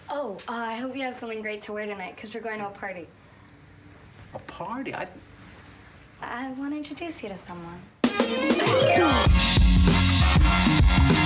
Oh, I hope you have something great to wear tonight, because we're going to a party. A party? I want to introduce you to someone.